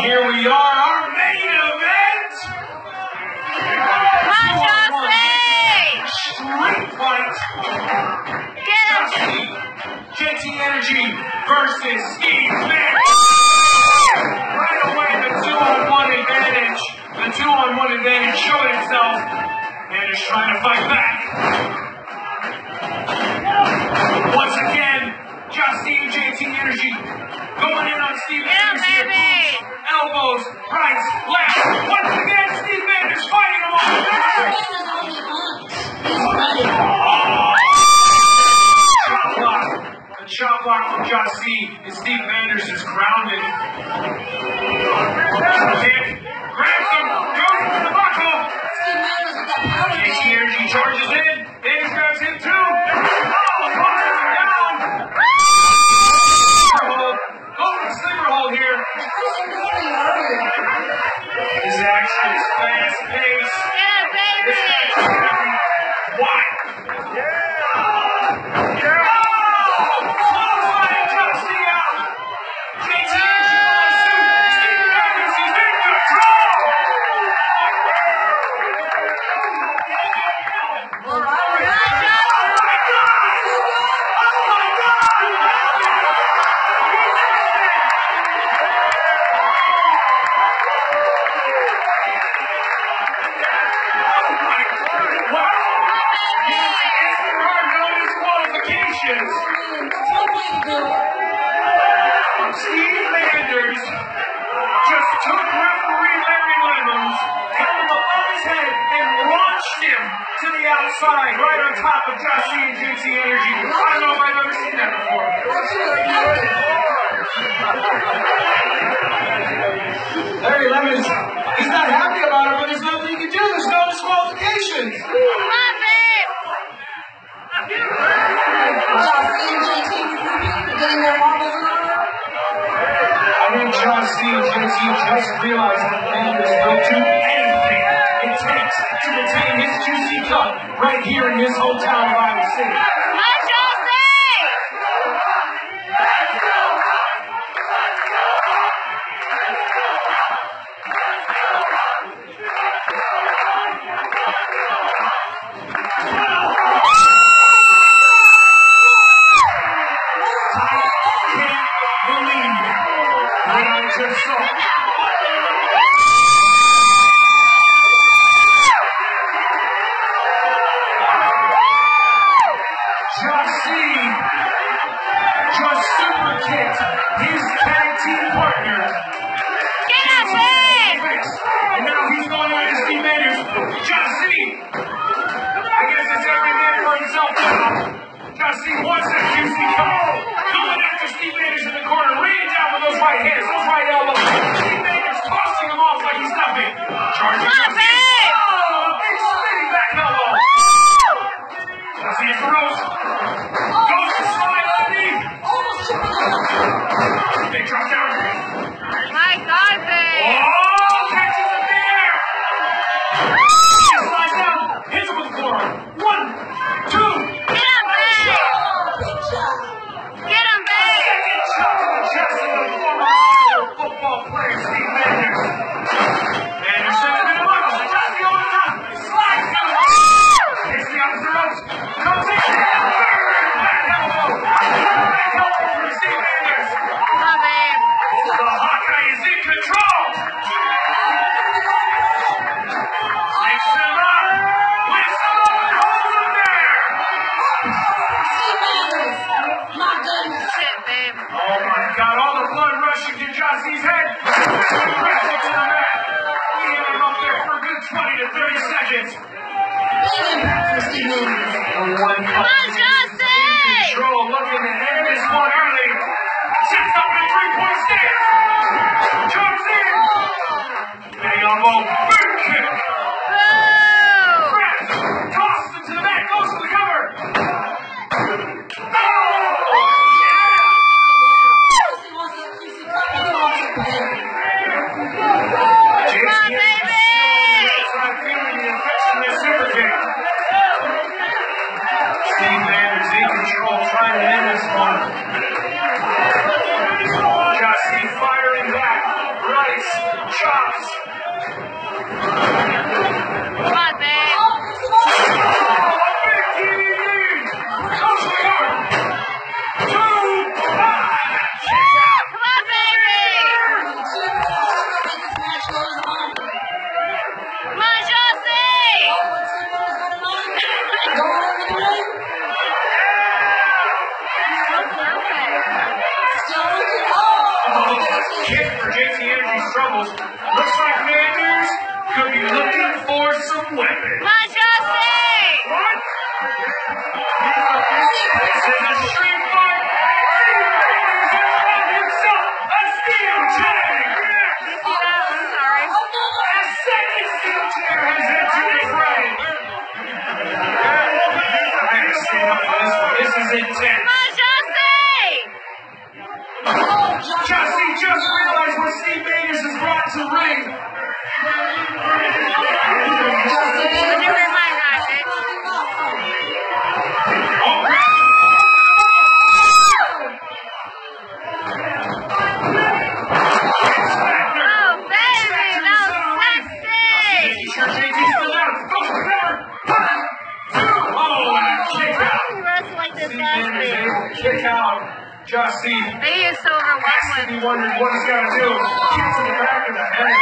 Here we are, our main event. Street fight. JT Energy versus Steve Manders. Right away, the two-on-one advantage. The two-on-one advantage showed itself. Manders trying to fight back. Once again, Steve JT Energy going in on Steve Manders here. Elbows, right, left. Once again, Steve Manders fighting him on the back. Chop block. A chop block from C. And Steve Manders is grounded. Kick. Grabs him. Goes for the buckle. JT Energy charges in. Manders grabs him too. Here. This action is fast-paced. Yeah, baby! Why? Close-line Justy out. JT Steve Manders, he's in control. Steve Manders just took referee Larry Lemons, held him above his head, and launched him to the outside, right on top of C and JT Energy. I don't know if I've ever seen that before. Larry Lemons, he's not happy about it, but there's nothing he can do. There's no disqualifications. I think C and JT just realized that Manders will do anything it takes to retain his juicy cup right here in his hometown of Iowa City. Just super kicked his tag team partner. And now he's going on to Steve Manders. C. I guess it's every man for himself now. C wants that juicy cup. Going after Steve Manders in the corner, laying down with those right hands, those right elbows. Steve Manders tossing him off like he's nothing. Charging big spinning back elbow. C is the ropes. Goes to slide underneath. Big drop down. My God, babe. Oh, catches him there. He slides down. Hits him with the floor. 1, 2. Get him, babe. Get him, babe. Second shot to the chest of the former football player, Steve Manders. Manders sends him in the buckle. Just the over top. Slides down. Hits the opposite ropes. Comes in. Back elbow. Back elbow for Steve Manders. Love it. The Hawkeye is in control. Lifts him up. Lifts him up and holds him there. Shit, babe. Oh my God, all the blood rushing to Jossie's head. Grabs him to the mat. Leaving him up there for a good 20 to 30 seconds. Come on, Justin! Control, looking to end this one early. Sets up the three-point stance. Jumps in. Big elbow, big kick. Grabs, tosses him to the mat, goes for the cover. Steve Manders in control, trying to end this one. Justy firing back. Rice loss. Come on, babe. Come on, baby. Come on, Josie. Kick for JT Energy's troubles. Looks like Manders could be looking for some weapons. Come on, Josie. What? This is a street fight. Himself a steel chair. I'm sorry. A second steel chair has entered the fray. I have to stand up for this one. This is intense. Come on, Josie. Justin just realized what Steve Manders has brought to the ring. Would you wear my hat, bitch? Oh, baby, that was sexy. Making sure JT's still out. Go for the cover. 1, 2. Oh, and a kick out. He wrestled like this Steve last Manders week. able to kick out Justin. He is so overwhelmed with. He wondered what he's got to do. Kick to the back of the head.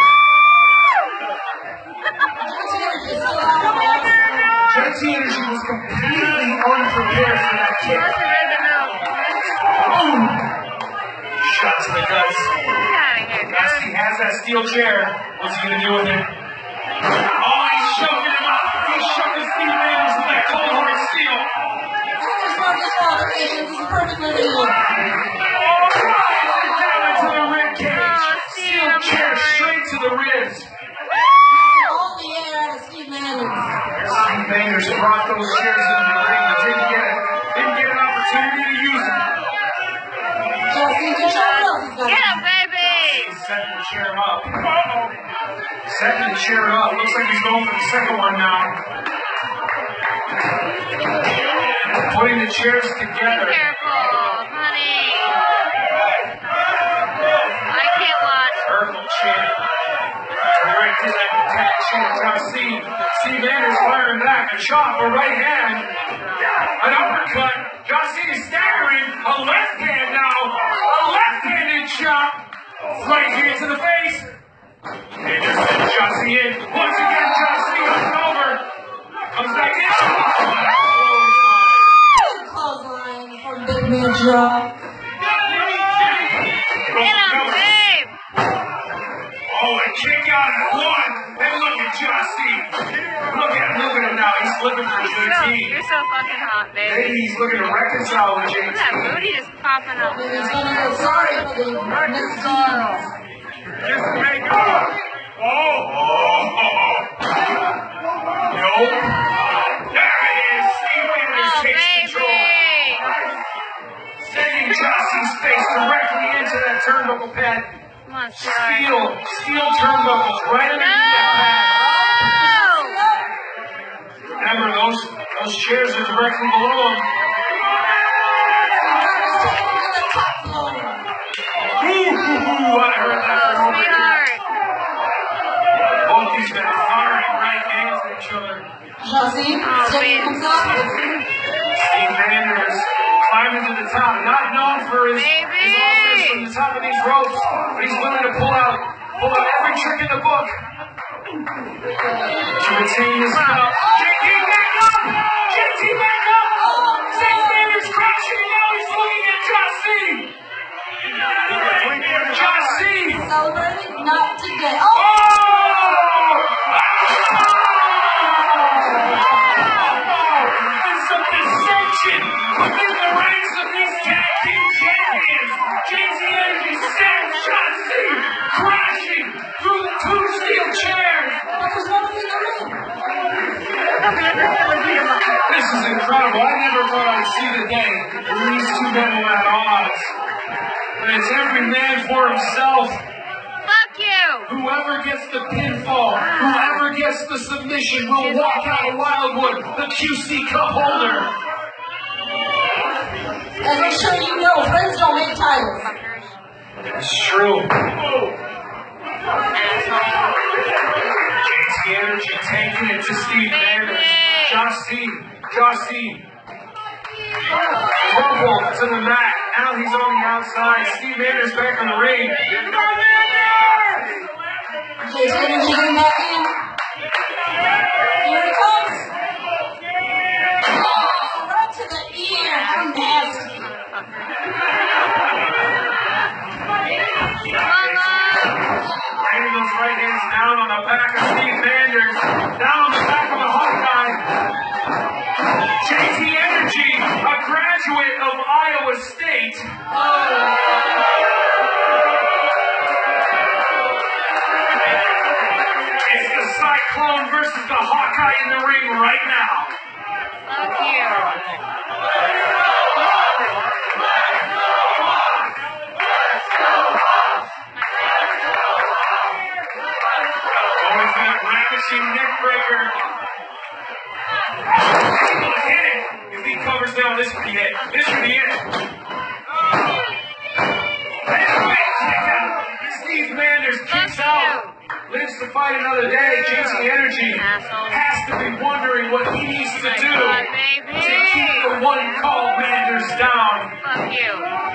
JT Energy was completely unprepared for that He kick. must have read the note. Boom! Shot to the guts. Get out of here, Dusty dude. has that steel chair. What's he gonna do with it? Oh, he's choking him up. He's choking Steve Manders with that cold hard steel. Down into the rib cage. Steel chair straight to the ribs. Steve Manders brought those chairs into the ring, but didn't get an opportunity to use them. Get him, baby. He's setting the chair up. Setting the chair up. Looks like he's going for the second one now. Putting the chairs Be together. careful, honey. I can't watch. Purple chant. Directed at the tag chant. Now Steve Manders firing back. A chop, a right hand. An uppercut. John Cena staggering. A left hand now. A left-handed chop. Right hand to the face. Manders sends John Cena in. Once again, John Cena up and over. Comes back in. Get him, babe. Oh, a kick out at one. And look at Justy. Look at him now. He's looking for JT. You're so fucking hot, Maybe baby. he's looking to reconcile with Look at JT. that booty just popping up. Just make up. Oh. Nope. There it is. Steve Manders Oh, takes control. baby. Sending Justy's face directly into that turnbuckle pad. Come on, sweetheart. Steel turnbuckles right underneath that pad. No! Remember, those chairs are directly below him. Ooh, I heard that Oh, from over here. sweetheart. Both these men firing right hands at each other. Steve Manders climbing to the top, not known for his offense from the top of these ropes, but he's willing to pull out every trick in the book to retain his belt. JT back up! JT back up! Steve Manders crashing, now he's looking at Justy! Justy! Celebrating? Not today. Oh! There's some dissension within the ranks of these tag team champions. JT Energy sends Justy crashing through the two steel chairs. This is incredible. I never thought I'd see the day when these two men were at odds. But it's every man for himself. Fuck you! Whoever gets the pinfall, whoever gets the submission will walk out of Wildwood, the QC Cup holder. And make sure you know, friends don't make titles. Fuckers. It's true. Asshole. Energy taking it to Steve Manders. Josh C. Crumble to the mat. Now he's on the outside. Steve Manders back on the ring. Jace Energy getting back in. Here it comes. Oh, right to the ear. How nasty. Bringing those right hands down on the back of Steve Manders. Down on the back of the Hawkeye. JT Energy, a graduate of Iowa State. It's the Cyclone versus the Hawkeye in the ring right now. Fuck you. Going for that ravishing neck breaker. He's gonna hit it. If he covers down, this could be it. This could be it. Steve Manders kicks out. Lives to fight another day. JT Energy has to be wondering what he needs to do to keep the one called Manders down. Fuck you.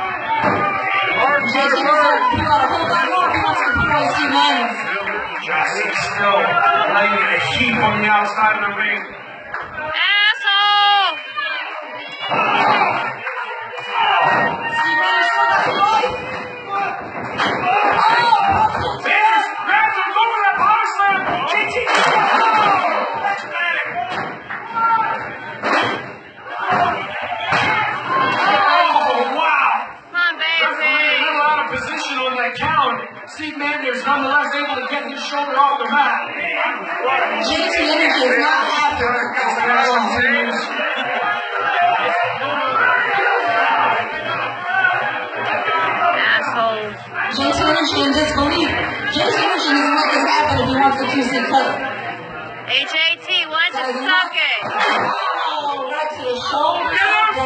Jace Energy, you gotta hold on more. He wants to put away Steve Manders. Josh is still laying a heap on the outside of the ring. Asshole! Steve Manders still got the life. Manders grabs him, going to that power slam. JT. Oh, wow. Come on, Referee a baby. little out of position on that count. Steve Manders nonetheless able to get his shoulder off the mat. JT Energy is not after her. That continues. Asshole. JT Energy in disbelief. JT Energy doesn't let this happen if he wants the QC cut. HAT, why don't you suck it? Oh, right to the shoulder.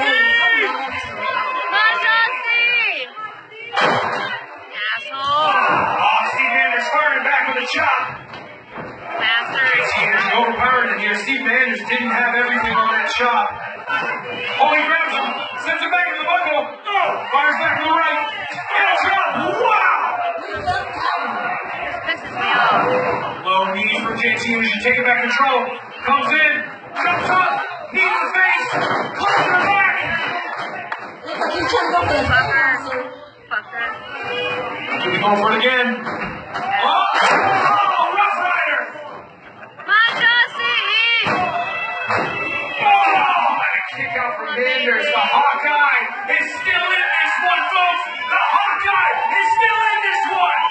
Asshole. Oh, Steve Manders firing back with a chop. Bastard. JT Energy overpowered in here. Steve Manders didn't have everything on that chop. Oh, he grabs him. Sends him back into the buckle. Fires back to the right. And a chop. Wow. This pisses me off. Low knees from JT Energy, taking back control. Comes in, jumps up, knee to the face, close to the back. Looks like he's trying to go for the Fucker. Fucker. He's going for it again. Oh, Rough Rider. Oh, and a kick out from Manders. The Hawkeye is still in this one, folks. The Hawkeye is still in this one.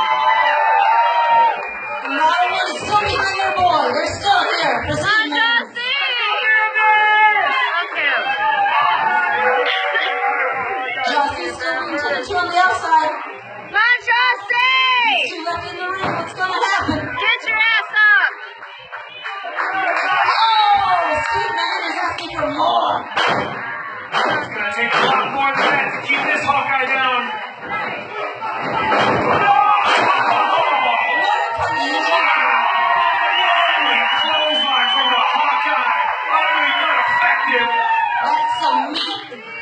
Not only is still behind their boy, they're still here for Steve Manders. Jossie's still being tended to on the outside. Two left in the ring. What's gonna happen? Get your ass up! Oh, Steve Manders asking for more. It's going to take a lot more than that to keep this Hawkeye down. Clothesline from the Hawkeye. Utterly ineffective. That's some meat.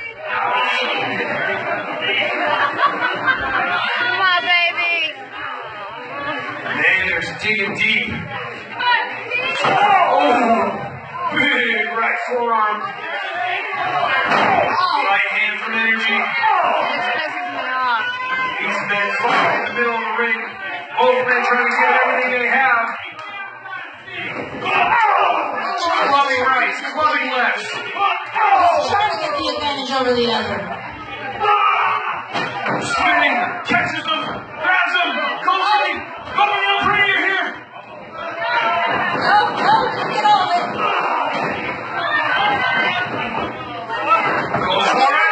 Come on, baby! Manders digging deep. Oh, big right forearm. Right hand from Energy. This pisses me off. These men fight in the middle of the ring. Both men trying to get everything they have. Clubbing right, clubbing left. Trying to get the advantage over the other. Spinning, catches him, grabs him, goes in, going in over here. Oh, get on it. Goes for it.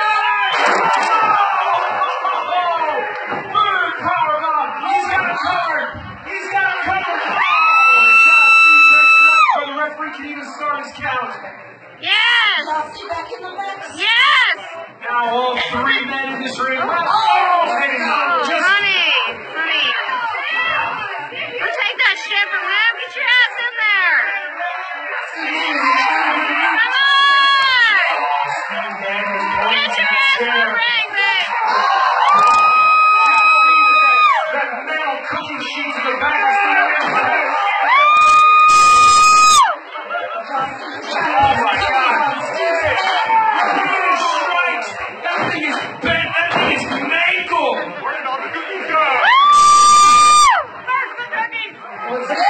Third power bomb. He's got it covered. He's got it covered. For the referee can even start his count. Yes! Jossie back in the mix. Yes! Now all three men in this ring. Oh, hey, just Honey! Don't take that shit from him. Get your ass What's this?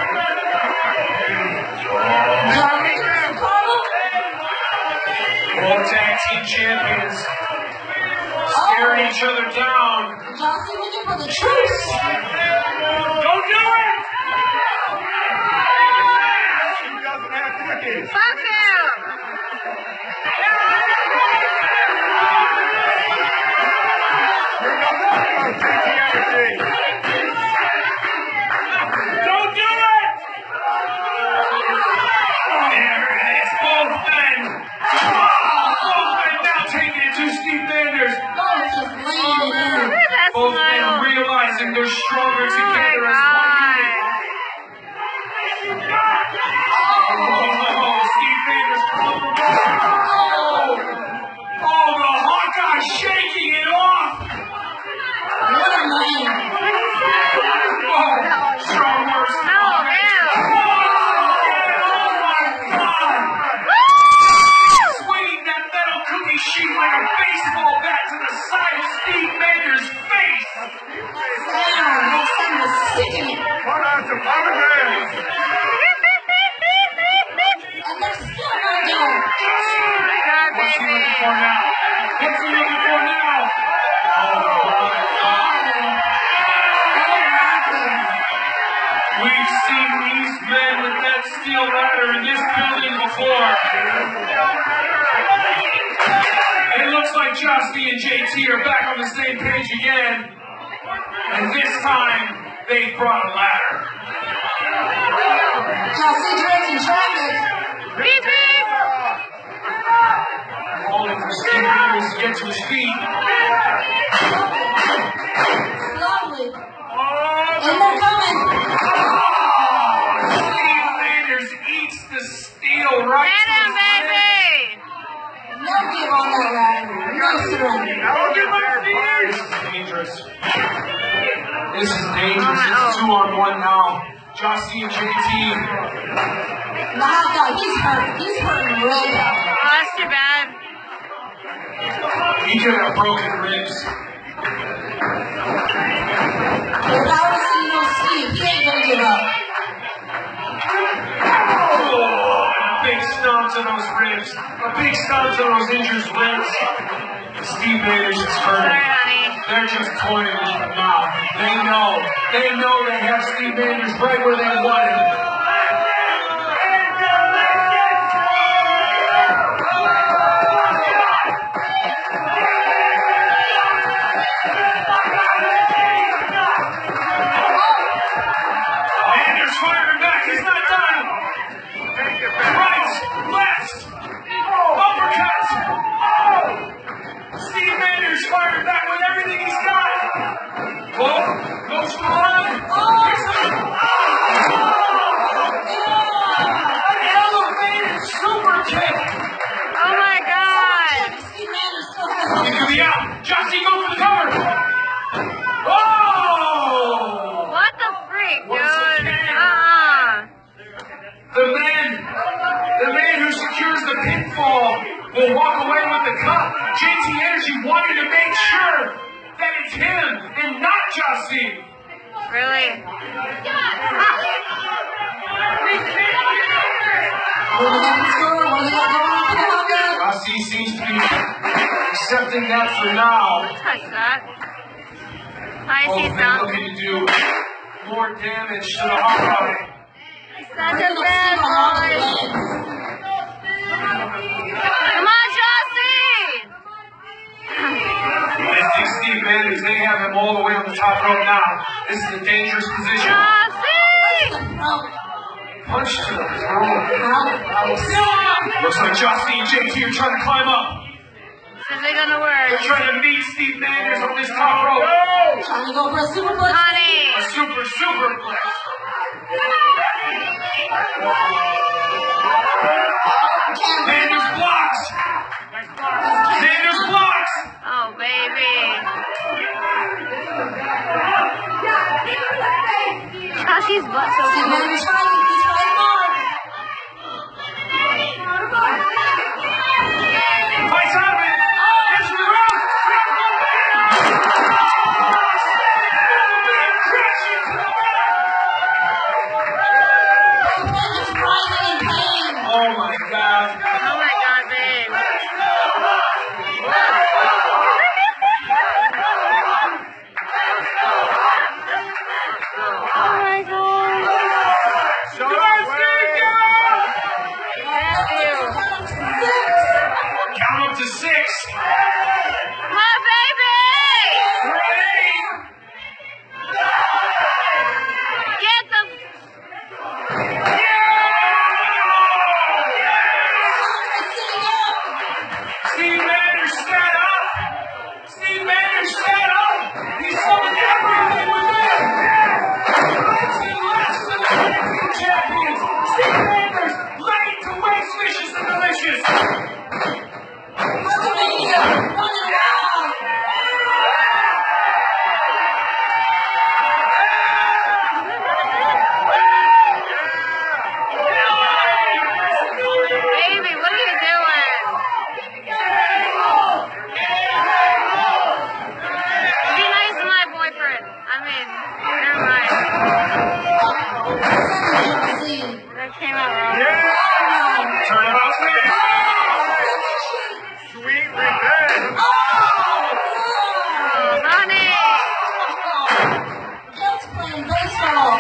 Both tag team champions staring each other down. Johnson looking for the truce. Don't do it! Fuck him! Don't do it! There it is, both men. Both men now taking it to Steve Manders. Both just laying it in. Look at that Both men smile. realizing they're stronger Oh together my as one God. unit. Oh, Steve Manders pulling the ball. Oh, the Hawkeye shaking it off. What a man. Oh, strong words. Oh, ew. Swinging that metal cookie sheet like a baseball bat to the side of Steve Manders' face. Damn, those things are sickening. And they're still not doing it. God, What's he looking for baby. now? What's he looking for now? We've seen these men with that steel ladder in this building before. It looks like Justy and JT are back on the same page again. And this time, they brought a ladder. Johnson directing traffic. Beep, beep. Holding for Steve Manders to get to his feet. Lovely. Oh, And they're coming. Steve Manders eats the steel right Get to him, his head. baby. No give on that ladder. No surrender. This is dangerous. This is dangerous. It's 2-on-1 now. Justy and JT. The Hawkeye, he's hurt. He's hurting real bad. Oh, that's too bad. He could have broken ribs. If I was to see no Steve, he ain't gonna give up. Oh, a big stomp to those ribs. A big stomp to those injured ribs. Steve Manders is Sorry, hurting. honey. They're just toying with him now. They know they have Steve Manders right where they want him. Manders firing back. He's not done. Right, left, uppercuts. Steve Manders firing back with everything he's got. Oh, goes for one. An elevated super kick. Oh my God. Steve Manders still has It could be out. Justy, go for the cover. Oh! What the freak, Once dude? again. The man who secures the pinfall will walk away with the cup. JT Energy wanted to make sure that it's him and not Justy. Really? Justy seems to be accepting that for now. Touch that. I see Both men some. looking to do more damage to the Hawkeye. Such a bad boy. Come on, Justin! Lifting Steve Manders, they have him all the way on the top rope now. This is a dangerous position. Justin! Punch to the throat. Looks like Justy and JT are trying to climb up. This isn't gonna work. They're trying to meet Steve Manders on this top rope. Trying to go for a superplex. Honey! A super flex. Manders blocks. Manders blocks. Oh, baby. Justy's butt so Steve cool. Manders trying. He's trying hard. Fights out of it. There's the rope. Champions, Steve Manders, ready to waste vicious and delicious. WrestleMania, running around. Baby, what are you doing? Be nice to my boyfriend. I mean, never mind. That came out wrong. Turn it off. Sweet revenge. Oh, Ronnie! Just playing baseball.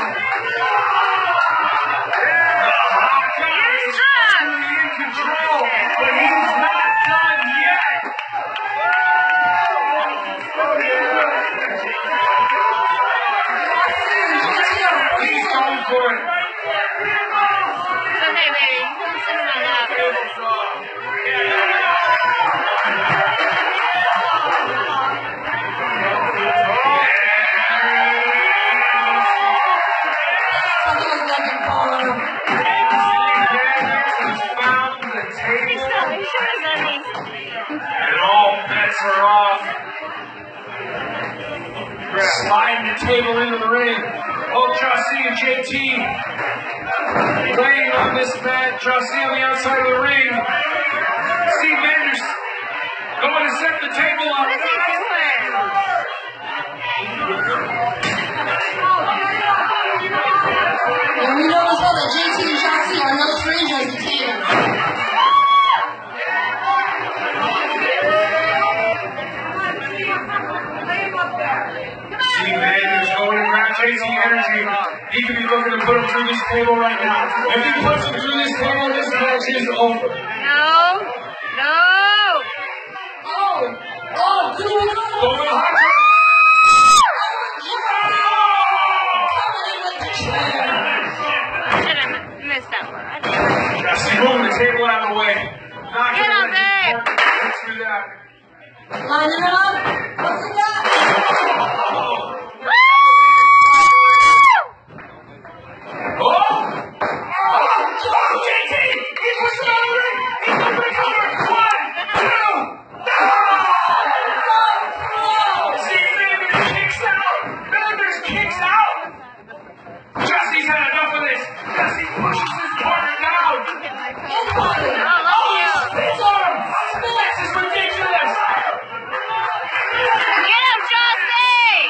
He's in control, but he's not done yet. He's going for it. It's okay, baby. Sit on that. Something's looking for him. Found the table, You should have done me. and all bets are off. Sliding the table into the ring. Jussie and JT laying on this mat. Jussie on the outside of the ring. Steve Manders going to set the table up. What is he doing? And we know as well that JT and Shotzi are no strangers to table. Steve Manders going to grab JT energy. He could be looking to put him through this table right now. If he puts him through this table, this match is over. No. No. Oh, do we go? Go for the hot I should have missed that one. Jussie moving the table out of the way. Not Get out there. through that. Lining it up. What's it got? JT! He pushed it over! He took the cover! 1, 2! Steve Manders kicks out! Manders kicks out! Jussie's had enough of this! Jussie pushes his partner down! Spits on him! This is ridiculous! Get him, Jussie!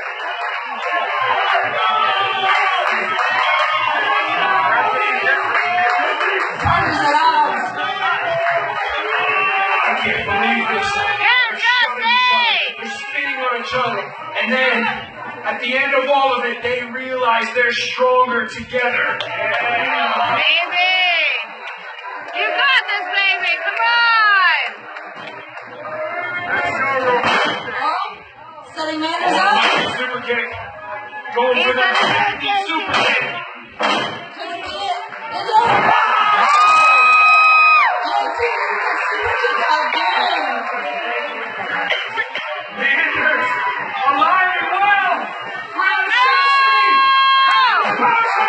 I can't believe this. Get him, Jussie! They're spitting on each other. And then, at the end of all of it, they realize they're stronger together. Baby! You got this, baby! Come on! Setting Manders up. Super kick. Going for the super kick. Couldn't get it. It's over. Manders, alive and well. Grab Jussie.